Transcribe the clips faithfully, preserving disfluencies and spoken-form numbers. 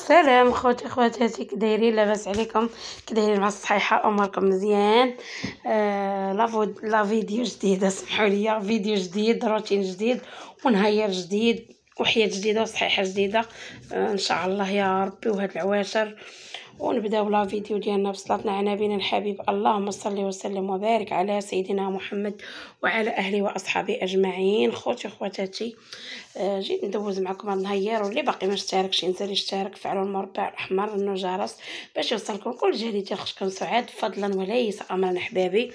سلام خوتي خواتاتي، كدايرين؟ لاباس عليكم؟ كدايرين مع الصحيحه؟ اموركم مزيان؟ آه لا فود لا فيديو جديده، سمحوا لي، فيديو جديد، روتين جديد، ونهير جديد، وحياه جديده، وصحيحه جديده. آه ان شاء الله يا ربي. وهاد العواشر ونبداو لا فيديو ديالنا بصلاتنا على نبينا الحبيب. اللهم صل وسلم وبارك على سيدنا محمد وعلى اهله واصحابه اجمعين. خوتي خواتاتي، آه جيت ندوز معكم هاد النهار، واللي باقي ما اشتركش ينزل يشترك، فعلوا المربع الاحمر الجرس باش يوصلكم كل جديد ديال اختكم سعاد، فضلا وليس امرا احبابي.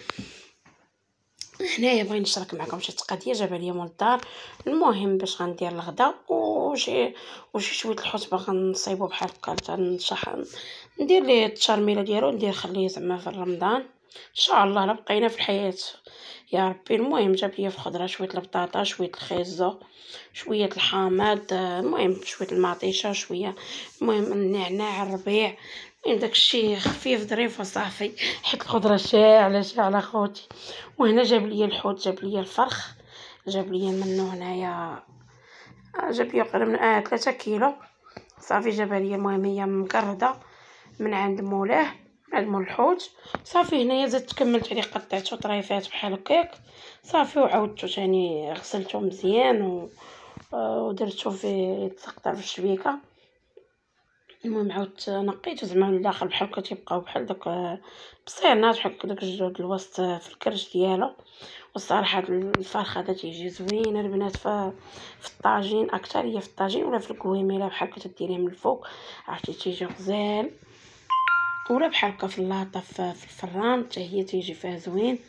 هنايا بغيت نشارك معكم شي قضيه جابها ليا مول الدار. المهم باش غندير الغدا وشي وشي شويه الحوت باغا نصايبو بحال هكا، تنشح ندير ليه التشرميله ديالو، ندير خليه زعما في رمضان ان شاء الله. لا بقينا في الحياه يا ربي. المهم جاب ليا في الخضره شويه البطاطا، شويه الخيزو، شويه الحامض، المهم شويه المطيشه، شويه المهم النعناع، الربيع، المهم داكشي خفيف ظريف وصافي، حيت الخضره شاعله شاعله خوتي. وهنا جاب ليا الحوت، جاب ليا الفرخ، جاب ليا منه هنايا، جاب ليا قريب من اه ثلاثة كيلو صافي. جابها ليا المهم هي مقرده من عند مولاه، من عند مول الحوت صافي. هنايا زدت كملت عليه، قطعته طريفات بحال هكاك صافي، وعاودته ثاني غسلته مزيان و ودرتو في تقطع في الشبيكه. المهم عاودت نقيته زعما من الداخل بحال هكا، تيبقاو بحال داك بصينات بحال هكا، داك الجود الوسط في الكرش ديالو. والصراحه الفرخ هذا تيجي زوين البنات في في الطاجين اكثر، هي في الطاجين ولا في الكويميله بحال هكا تديريه من الفوق، عرفتي تيجي غزال، ولا بحال هكا في اللاطه في الفران حتى هي تيجي فيها زوين.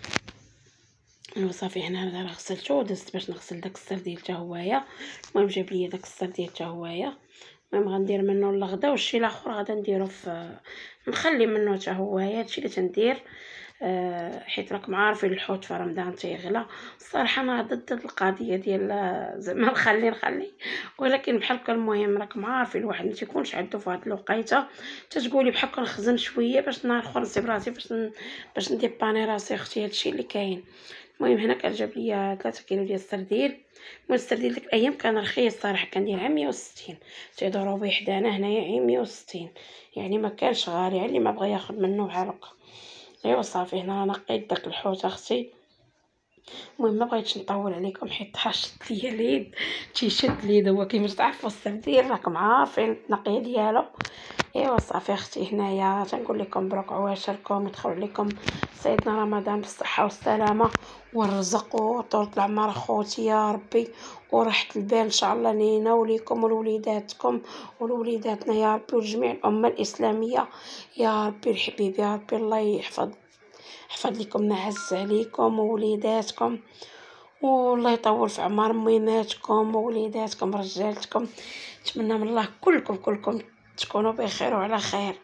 وصافي هنا راه غسلته ودزت باش نغسل داك السر ديال حتى هوايا. المهم جاب لي داك السر ديال حتى هوايا. المهم غندير منه الغدا، والشي الاخر غادا نديرو في نخلي منه حتى هوايا. هادشي اللي تندير أه حيت راكم عارفين الحوت في رمضان تيغلى. الصراحه انا ضد القضيه ديال زعما نخلي نخلي ولكن بحال هكا. المهم راكم عارفين الواحد ما تيكونش عنده في هاد الوقيته، تتقولي بحال هكا نخزن شويه باش نهار اخر نسيب راسي باش ن... باش نديباني راسي اختي. هادشي اللي كاين. المهم هنا كان جاب ليا ثلاثة كيلو ديال السردين. المهم السردين ديك الايام كان رخيص صراحه، كندير على مية وستين، تيدورو به حدانا هنايا عين مية وستين، يعني ما كانش غالي اللي ما بغى ياخذ منه بحال هكا. ايوا صافي هنا نقيت داك الحوت اختي. المهم ما بغيتش نطول عليكم حيت حاشت ليا اليد، تيشد اليد هو كيما تعرفوا السردين راكم عارفين التنقيه ديالو. ايوا صافي اختي هنايا تنقول لكم مبروك عواشركم، يدخل عليكم سيدنا رمضان بالصحه والسلامه والرزق وطول العمر خوتي يا ربي، وراحه البال ان شاء الله لينا وليكم ولوليداتكم ولوليداتنا يا ربي، وجميع الامه الاسلاميه يا ربي الحبيب. يا ربي الله يحفظ يحفظ لكم نعز عليكم ووليداتكم، والله يطول في عمر ميماتكم ووليداتكم رجالتكم. نتمنى من الله كلكم كلكم تكونوا بخير وعلى خير.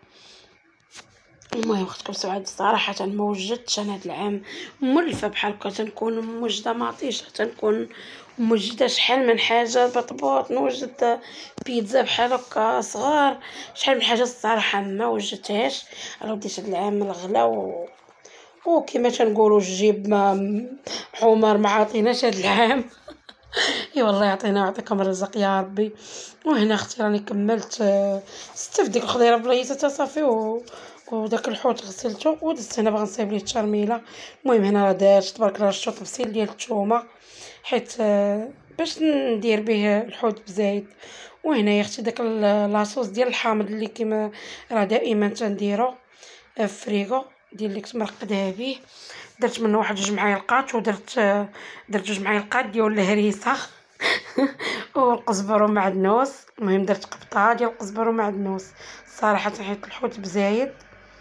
المهم اختكم سعاد صراحه ما وجدتش انا هذا العام ملفه بحال هكا، تنكون موجده مطيشه، تنكون موجده شحال من حاجه، بطبوط نوجد بيتزا بحال هكا صغار، شحال من حاجه الصراحه ما وجدتهاش. راه وديت هذا العام الغلا و وكما تنقولوا الجيب ما حمر ما عطيناش هذا العام. اي والله يعطينا ويعطيكم الرزق يا ربي. وهنا اختي راني كملت ستة في ديك الخضيره بليته صافي، و وداك الحوت غسلته ودزت هنا باغا نصايب ليه التشرميله. المهم هنا راه دارت تبارك الله شطو تبسيل ديال الثومه حيت باش ندير به الحوت بزايد. وهنا يا اختي داك لاصوص ديال الحامض اللي كيما راه دائما تنديرو في فريغو ديال اللي كنت مرقدها به، درت منه واحد جوج معالق، ودرت درت جوج معالق ديال الهريسه والقزبر ومعدنوس. المهم درت قبطه ديال القزبر ومعدنوس صراحه حيت الحوت بزايد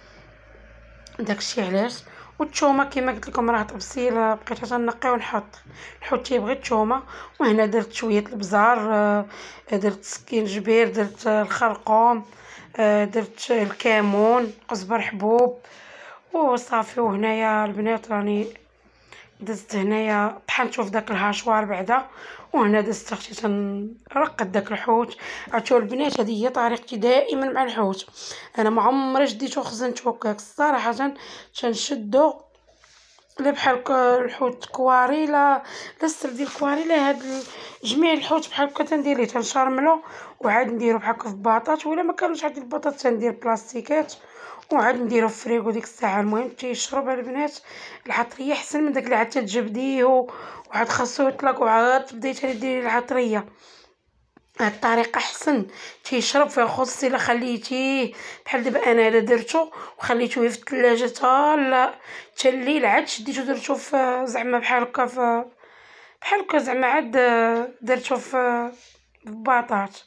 داكشي علاش. والثومه كما قلت لكم راه تبسيل بقيت تنقي ونحط، الحوت تيبغي الثومه. وهنا درت شويه البزار، درت سكينجبير، درت الخرقوم، درت الكمون، قزبر حبوب وصافي. وهنايا البنات راني دزت هنايا طحنتو في داك الهاشوار بعدا. وهنا دزت اختي تنرقد داك الحوت. عرفتوا البنات هذه هي طريقتي دائما مع الحوت، انا ما عمري شديتو خزنتو هكاك صراحه. تنشدو لا بحال الحوت كواري لا لا السر ديال الكواري لا هاد جميع الحوت بحال هكا تندير ليه تنشرملو وعاد نديرو بحال هكا في الباطاط، ولا ما كانوش عندي الباطاط تندير بلاستيكات وعاد نديرو في الفريغو ديك الساعه. المهم تيشرب البنات العطريه احسن من داك اللي عاد تجبديه وعاد خاصو يطلق وعاد تبداي تاني ديري العطريه. هاد الطريقه احسن تيشرب فيها، خصوصي الا خليتيه بحال دابا انا الا درتو وخليتوه في الثلاجه حتى لا حتى الليل، عاد شديتو درتو في زعما بحال هكا في بحال هكا زعما عاد درتو في في الباطاط.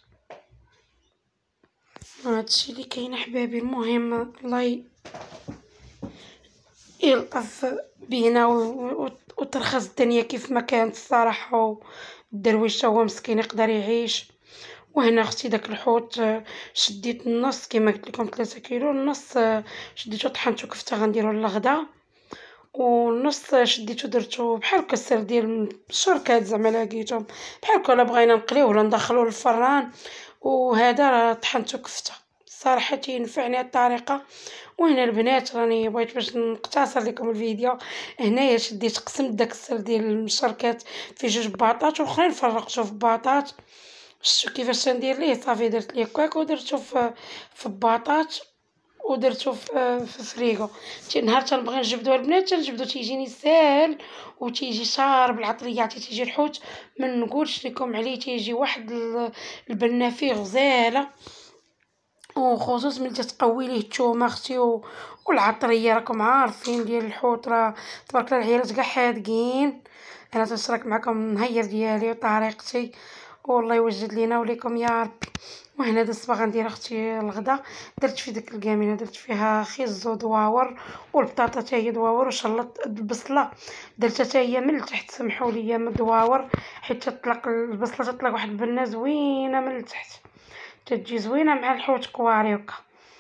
هادشي اللي كاين احبابي. المهم الله يلطف بينا وترخص الدنيا كيف ما كانت الصراحه، والدرويش تا هو مسكين يقدر يعيش. وهنا اختي داك الحوت شديت النص كما قلت لكم ثلاثة كيلو، النص شديتو طحنتو كفته غنديرو للغدا، والنص شديتو درتو بحال هكا السر ديال الشركات زعما لاقيتهم بحال هكا، لا بغينا نقليوه ولا ندخلوه للفران، وهذا راه طحنتو كفته. صراحه تينفعني هاد الطريقه. وهنا البنات راني بغيت باش نقتصر لكم الفيديو، هنايا شديت قسمت داك السر ديال المشركات في جوج باطاط والاخرين فرقتو في باطاط. شفتو كيفاش ندير ليه؟ صافي درت ليه كواك ودرتو في في باطاط ودرتو في في فريغو. تي نهار تنبغي نجبدو البنات تنجبدو تيجيني ساهل وتيجي شارب العطريه، عرفتي تيجي الحوت ما نقولش لكم عليه، تيجي واحد البنه فيه غزاله، وخصوص ملي تتقوي ليه الثومه اختي والعطريه. راكم عارفين ديال الحوت راه تبارك الله العيالات كاع حادقين. انا تنشارك معكم النهير ديالي وطريقتي، والله يوجد لينا وليكم يا ربي. وهنا دابا باغا ندير اختي الغدا، درت في ديك الكامينه درت فيها خيز ودواور والبطاطا حتى هي دواور، وشلط البصله درتها حتى هي من التحت، سمحوا لي من دواور حيت تطلق البصله تطلق واحد البنه زوينه من التحت، تتجي زوينه مع الحوت كواري هكا.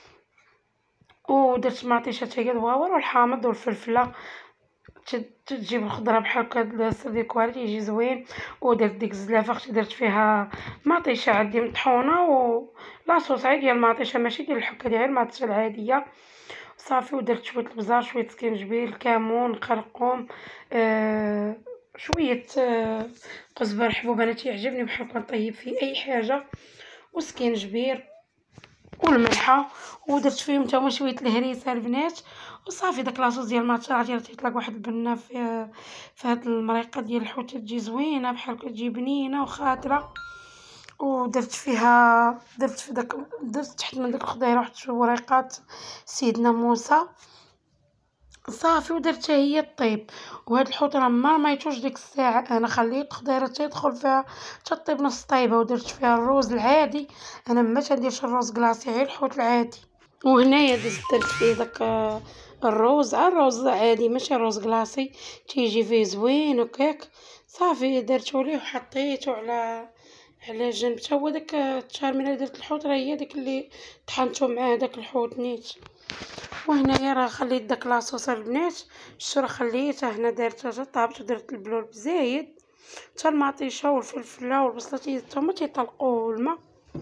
ودرت مطيشه حتى هي دواور والحامض والفلفله، تجيب الخضره بحال هكا السر ديال الكواري تيجي زوين. ودرت ديك الزلافه اختي درت فيها مطيشه عندي مطحونه و لاصوص عادي ديال المطيشه ماشي ديال الحكه ديال المطيشه العاديه صافي. ودرت شويه البزار شويه سكينجبير الكمون قرقوم آه شويه آه قزبر حبوب، انا تيعجبني بحال هكا نطيب فيه اي حاجه، وسكينجبير والملحه. ودرت فيهم حتى هما شويه الهريسه البنات وصافي. داك لاصوص ديال الماتشا راه تيطلق واحد البنه في في هاد المريقه ديال الحوت تجي زوينه بحال هكا تجي بنينه وخاطره. ودرت فيها درت في داك درت تحت من داك الخضيره واحد شويه وريقات سيدنا موسى صافي. ودرت هي الطيب. وهاد الحوت راه ما رميتوش ديك الساعه، انا خليت خضيره تيدخل فيها تطيب نص طيبه. ودرت فيها الروز العادي، انا ما تنديرش الروز كلاصي غير الحوت العادي. وهنايا درت فيه داك الروز الروز عادي ماشي الروز كلاصي، تيجي فيه زوين وكاك صافي. درتو ليه وحطيته على على جنب. حتى هو داك التشارمينه اللي درت الحوت راه هي ديك اللي طحنتو معاه داك الحوت نيت. وهنايا راه خليت داك لاصوص البنات شتو راه خليتها هنا درتها طابت ودرت البلور بزايد حتى المطيشه والفلفله والبصله تيتهما تيطلقوا الماء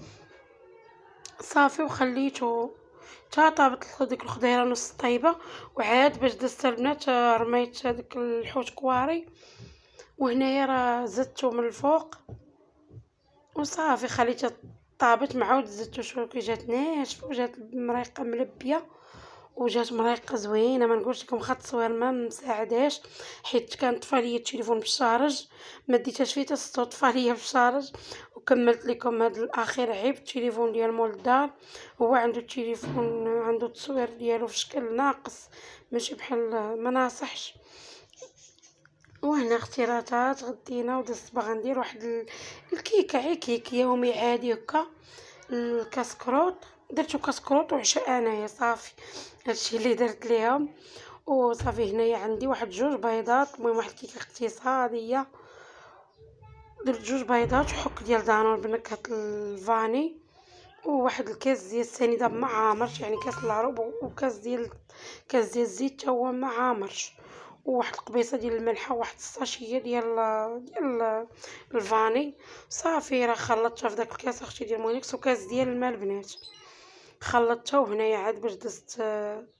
صافي. وخليته حتى طابت ديك الخضيره نص طيبه. وعاد باش دزت البنات رميت داك الحوت كواري، وهنايا راه زدته من الفوق وصافي خليتها طابت معاود زدتو شويه كي جات ناشفه وجات مريقه ملبيه وجات مريقه زوينه. ما نقولش لكم خط التصوير ما مساعداش حيت كان طفى ليا التليفون بالشارج ما ديتهاش فيه حتى طفى ليا بالشارج. وكملت لكم هذا الاخير عيب التليفون ديال مول الدار، هو عنده التليفون عنده التصوير ديالو في شكل ناقص ماشي بحال ما ناصحش. وهنا اختيارات غدينا ودزت باغا ندير واحد الكيكه عي كيك يومي عادي هكا الكاسكروط. درتو كاسكروط وعشاء انايا صافي هادشي اللي درت ليهم وصافي. هنايا عندي واحد جوج بيضات، المهم واحد الكيكه اقتصاديه. درت جوج بيضات وحك ديال دانون بنكهه الفاني وواحد الكاس ديال السنيده ما عامرش يعني كاس العروب وكاس ديال كاس ديال الزيت حتى هو ما عامرش، وواحد القبيصه ديال الملحه وواحد الساشيه ديال ديال الفاني صافي. راه خلطتها في داك الكاس اختي ديال مونيكس وكاس ديال الماء البنات خلطتها. وهنايا عاد باش دزت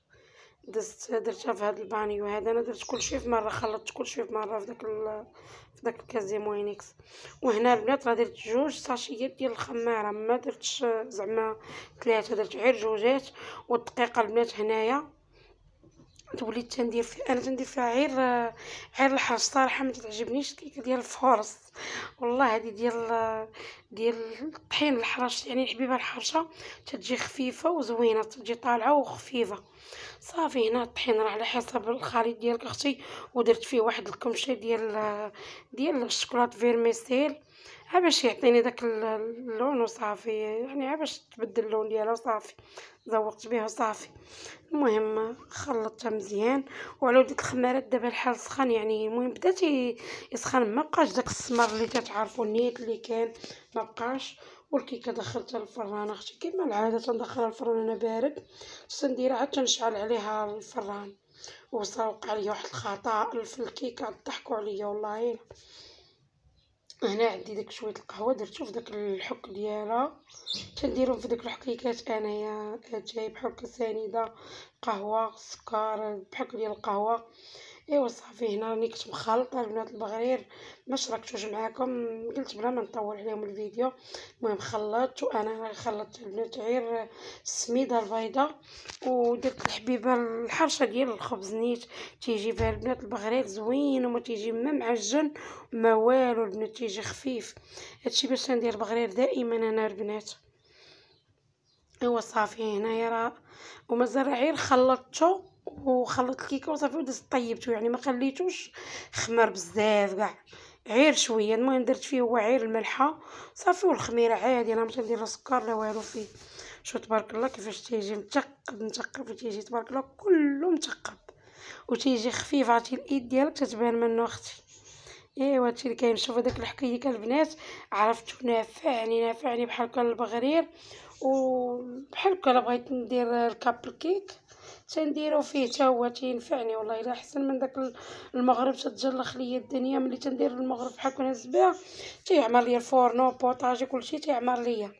دزت درتها في هذا البانيو هذا. انا درت كلشي في مره خلطت كلشي في مره في داك في داك الكاس ديال موينيكس. وهنا البنات راه درت جوج ساشيات ديال الخماره، ما درتش زعما ثلاثه، درت غير جوجات. والدقيقه البنات هنايا وليت تندير فيها انا تندير فيها غير غير الحرش. صراحه ما تعجبنيش الكيكه ديال الفورص والله. هذه ديال ديال الطحين الحرش، يعني الحبيبه الحرشه تتجي خفيفه وزوينه، تجي طالعه وخفيفه. صافي هنا الطحين راه على حسب الخليط ديالك اختي. ودرت فيه واحد الكمشه ديال ديال الشوكولاط فيرميسيل ها باش يعطيني داك اللون وصافي، يعني ها باش تبدل اللون ديالها وصافي. ذوقت بها وصافي. المهم خلطتها مزيان. وعلى ديك الخمارات دابا الحال سخن، يعني المهم بدا يسخن، ما بقاش داك السمر اللي تتعرفوا النيت اللي كان ما بقاش. والكيكه دخلتها للفران اختي كما العاده، تندخلها الفران انا بارد. نديرها عاد تنشعل عليها الفران. وسوق عليا واحد الخطا في الكيكه، ضحكوا عليا والله. هنا عندي داك شويه القهوه درتو في داك الحك ديالها، تنديرهم في داك الحكيكات انايا. جايب حك سنيده قهوه سكر بحك ديال القهوه. ايوا صافي هنا راني كنت مخلطه البنات البغرير ما شاركتوش معكم، قلت بلا ما نطول عليهم الفيديو. المهم خلطت، وانا خلطت البنات غير السميده البيضاء. ودرت الحبيبه الحرشه ديال الخبز نيت تيجي فيها البنات البغرير زوين، وما تيجي ما معجن ما والو البنات، تيجي خفيف. هادشي باش ندير البغرير دائما انا البنات. ايوا صافي هنايا راه ومازال غير خلطته وخلطت الكيكه وصافي ودزت طيبته، يعني ما خليتوش خمر بزاف كاع، غير شويه. المهم درت فيه هو غير الملحه صافي، والخميره عادي انا ماشي ندير لا سكر لا والو فيه. شو تبارك الله كيفاش تيجي متقب متقب، وتيجي تبارك الله كله متقب وتيجي خفيف. عرفتي الايد ديالك تتبان منه اختي. ايوا هادشي اللي كاين. شوفوا داك الحكايكه البنات عرفتو نافعني نافعني بحال هكا البغرير. وبحال هكا الا بغيت ندير الكابل كيك تنديرو فيه حتى هو تينفعني والله. الا احسن من داك المغرب تتجلخ ليا الدنيا. ملي تندير المغرب بحال هكا نسبه تيعمر ليا الفورنو بوطاجي كلشي تيعمر ليا.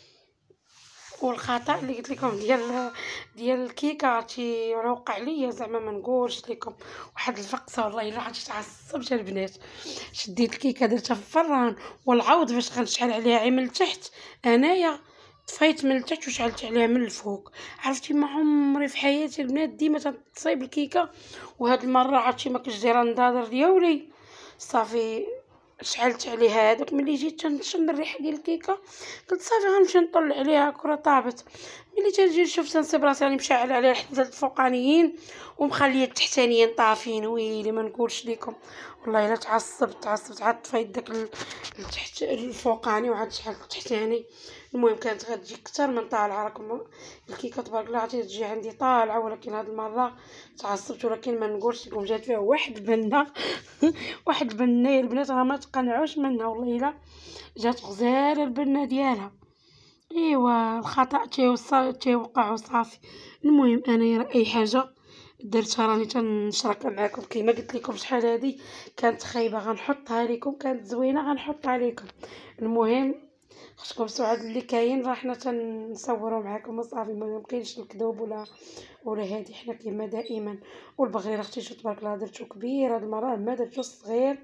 والخطا اللي قلت لكم ديال ديال الكيكه عرفتي راه وقع ليا زعما ما نقولش لكم واحد الفقصه والله الا عاد تعصبت البنات. شديت الكيكه درتها في الفران والعوض فاش غنشعل عليها عي من التحت انايا طفيت من التحت وشعلت عليها من الفوق. عرفتي ما عمري في حياتي البنات ديما تنصايب الكيكه، وهاد المره عرفتي ما كنتش دايره النظاظر ديالي. صافي شعلت عليها هذاك. ملي جيت تنشم الريحه ديال الكيكه قلت صافي غنمشي نطلع عليها كره طابت. ملي تنجي نشوف تنصيب راسي راني مشعل عليها الحداد الفوقانيين ومخليه التحتانيين طافين. ويلي ما نقولش لكم والله الا تعصبت تعصبت عاد طفيت داك التحت الفوقاني وعاد شحال التحتاني. المهم كانت غتجي اكثر من طالعه. راكم الكيكه تبارك الله عرفتي تجي عندي طالعه، ولكن هاد المره تعصبت. ولكن ما نقولش لكم جات فيها واحد البنه واحد البنه يا البنات راه ما تقنعوش منها والله الا جات غزاله البنه ديالها. ايوا الخطا تيوصل تيوقع وصافي. المهم انا اي حاجه درتها راني تنشاركها معكم كيما قلت لكم. شحال هذه كانت خايبه غنحطها لكم، كانت زوينه غنحطها لكم. المهم خصكم سعاد اللي كاين راه حنا تنصوروا معكم وصافي، ما يمكنش الكذوب ولا ولا هادي. حنا كيما دائما. والبغيره اختي شو تبارك الله درتو كبير هاد المره، ما درتو صغير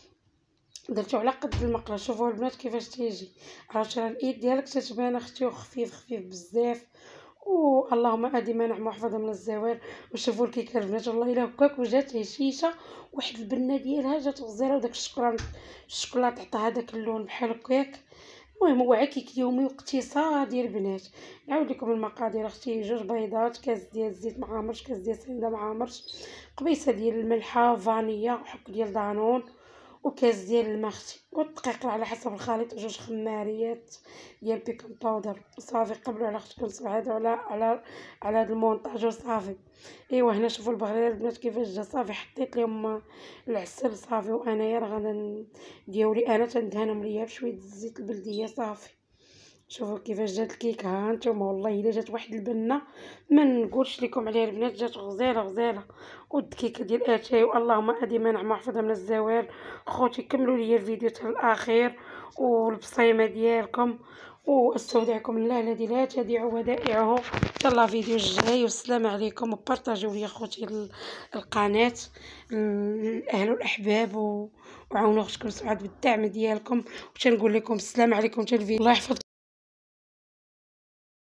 درتو على قد المقله. شوفوا البنات كيفاش تيجي. عرفتي راه الايد ديالك تتبان اختي وخفيف خفيف بزاف. اللهم ادي ما نعم وحفظها من الزوال. وشوفوا الكيكه البنات والله الا هكاك وجات هشيشه واحد البنه ديالها جات غزاله، وداك الشكران الشكلاط عطاها داك اللون بحال هكاك. المهم هو عكيك يومي واقتصادي البنات. نعاود لكم المقادير اختي. جوج بيضات، كاس ديال الزيت ما عامرش، كاس ديال السنيده ما عامرش، قبيصه ديال الملحه، فانيلا، حك ديال دانون، وكاس ديال الماء اختي. والدقيق على حسب الخليط، جوج خماريات ديال بيكنج باودر. صافي قبلوا على اختكم سعاد على على على هذا المونطاج وصافي. ايوا هنا شوفوا البغرير البنات كيفاش جا. صافي حطيت لهم العسل صافي. وانايا راه غادا ديالي انا تندهنهم ليا بشويه الزيت البلديه صافي. شوفوا كيفاش جات الكيكه ها نتوما والله الا جات واحد البنه ما نقولش لكم عليها البنات، جات غزاله غزاله. والكيكه ديال اتاي اللهم ادي ما نعم حفظها من الزوال. خوتي كملوا لي الفيديو حتى الاخير والبصيمه ديالكم. واستودعكم الله الذي لا تضيع ودائعه. ان الله فيديو الجاي، والسلام عليكم. وبارطاجيو لي اخوتي القناه، الاهل والاحباب، وعاونوا اختكم سعاد بالدعم ديالكم. وتنقول لكم السلام عليكم. الله يحفظكم.